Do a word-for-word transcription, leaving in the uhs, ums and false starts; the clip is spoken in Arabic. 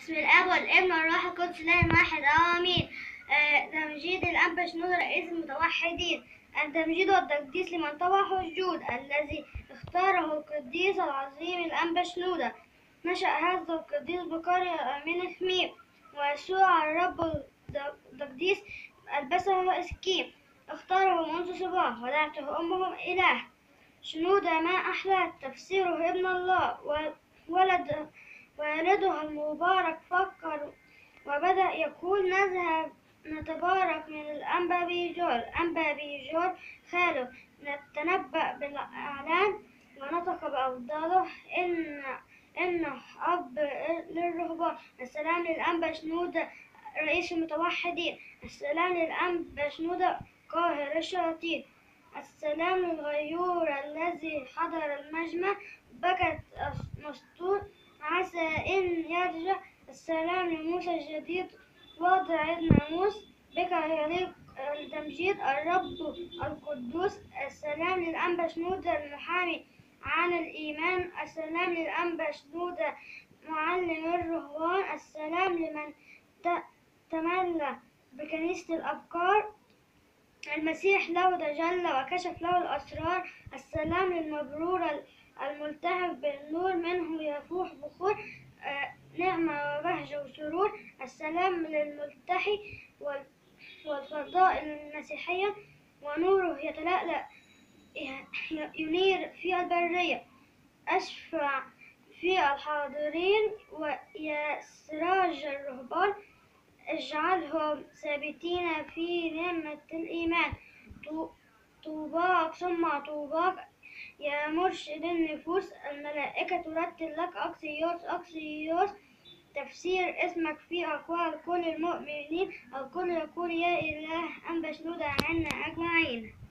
بسم الاب والابن والروح القدس اله واحد امين. آه، تمجيد الانبا شنودة رئيس المتوحدين. التمجيد والتقديس لمن طوح الجود الذي اختاره القديس العظيم الانبا شنودة. نشأ هذا القديس بقرية من ثميم، ويسوع الرب التقديس ألبسه اسكيم. اختاره منذ صباه ودعته أمه إله. شنودة ما أحلى تفسيره ابن الله، وولد والده المبارك فكر وبدأ يقول نذهب نتبارك من الأنبا بيجور. الأنبا بيجور خاله تنبأ بالإعلان ونطق بأفضاله إن إنه أب للرهبان. السلام للأنبا شنودة رئيس المتوحدين. السلام للأنبا شنودة قاهر الشياطين. السلام للغيور الذي حضر المجمع بكت مسطول عسى إن يرجع. السلام لموسى الجديد وضع الناموس بك يليق التمجيد الرب القدوس. السلام للأنبا شنودة المحامي عن الإيمان. السلام للأنبا شنودة معلم الرهبان. السلام لمن تملى بكنيسة الأبكار. المسيح له تجلى وكشف له الأسرار. السلام للمبرور الملتهب بالنور منه يفوح بخور نعمة وبهجة وسرور. السلام للملتحي والفضائل المسيحية ونوره يتلألأ ينير في البرية. أشفع في الحاضرين ويا سراج الرهبان اجعلهم ثابتين في نعمة الإيمان. طوباك ثم طوباك يا مرشد النفوس. الملائكة ترتل لك أكسيوس أكسيوس. تفسير اسمك في أقوال كل المؤمنين. الكل يقول يا إله أنبا شنودة عنا أجمعين.